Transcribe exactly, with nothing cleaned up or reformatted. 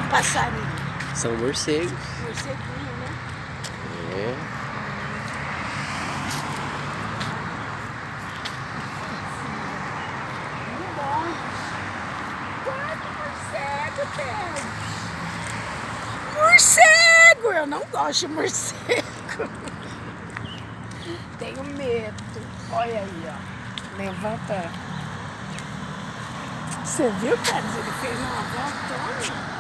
passarinho? São morcegos. Morceguinho, né? É. Muito bom. Quanto morcego tem? Morcego! Eu não gosto de morcego. Tenho medo. Olha aí, ó. Levanta. Você viu, Carlos? Ele fez uma volta.